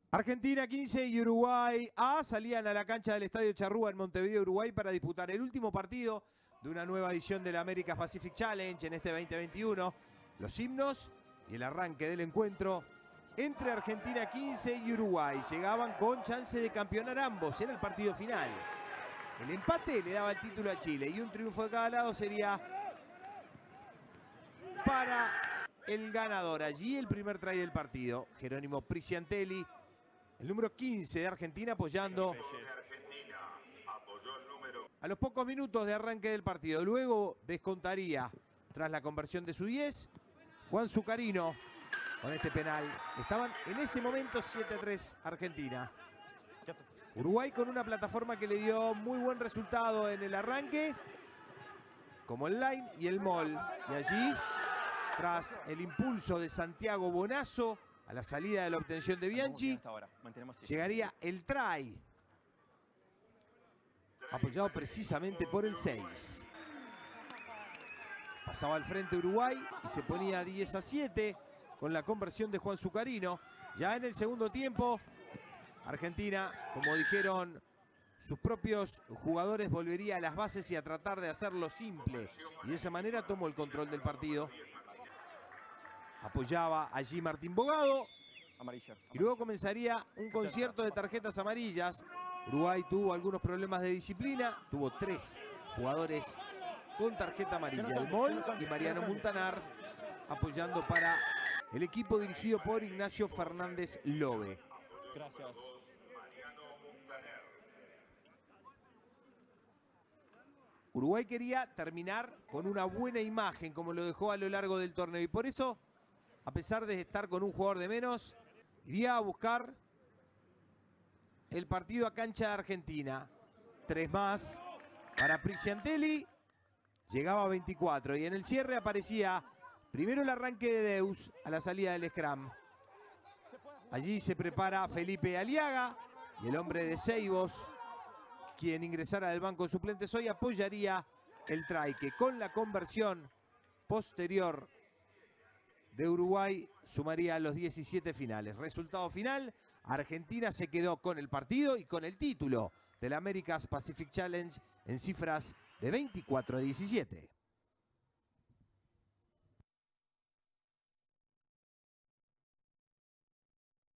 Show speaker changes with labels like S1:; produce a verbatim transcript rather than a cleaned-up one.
S1: Argentina quince y Uruguay A salían a la cancha del Estadio Charrúa en Montevideo, Uruguay, para disputar el último partido de una nueva edición del America's Pacific Challenge en este veinte veintiuno. Los himnos y el arranque del encuentro entre Argentina quince y Uruguay. Llegaban con chance de campeonar ambos en el partido final. El empate le daba el título a Chile y un triunfo de cada lado sería para el ganador. Allí el primer try del partido, Jerónimo Priciantelli, el número quince de Argentina, apoyando a los pocos minutos de arranque del partido. Luego descontaría, tras la conversión de su diez, Juan Zucarino con este penal. Estaban en ese momento siete a tres Argentina. Uruguay con una plataforma que le dio muy buen resultado en el arranque, como el line y el mall. Y allí, tras el impulso de Santiago Bonazo a la salida de la obtención de Bianchi, llegaría el try, apoyado precisamente por el seis. Pasaba al frente Uruguay y se ponía diez a siete con la conversión de Juan Zucarino. Ya en el segundo tiempo, Argentina, como dijeron sus propios jugadores, volvería a las bases y a tratar de hacerlo simple. Y de esa manera tomó el control del partido. Apoyaba allí Martín Bogado.
S2: Amarilla.
S1: Y luego comenzaría un concierto de tarjetas amarillas. Uruguay tuvo algunos problemas de disciplina. Tuvo tres jugadores con tarjeta amarilla. El Mol y Mariano Montanar apoyando para el equipo dirigido por Ignacio Fernández Lobe.
S2: Gracias.
S1: Uruguay quería terminar con una buena imagen, como lo dejó a lo largo del torneo. Y por eso, a pesar de estar con un jugador de menos, iría a buscar el partido a cancha de Argentina. Tres más para Priciantelli. Llegaba a veinticuatro. Y en el cierre aparecía primero el arranque de Deus a la salida del scrum. Allí se prepara Felipe Aliaga y el hombre de Seibos, quien ingresara del banco de suplentes hoy, apoyaría el try, que con la conversión posterior de Uruguay sumaría los diecisiete finales. Resultado final, Argentina se quedó con el partido y con el título del America's Pacific Challenge en cifras de veinticuatro a diecisiete.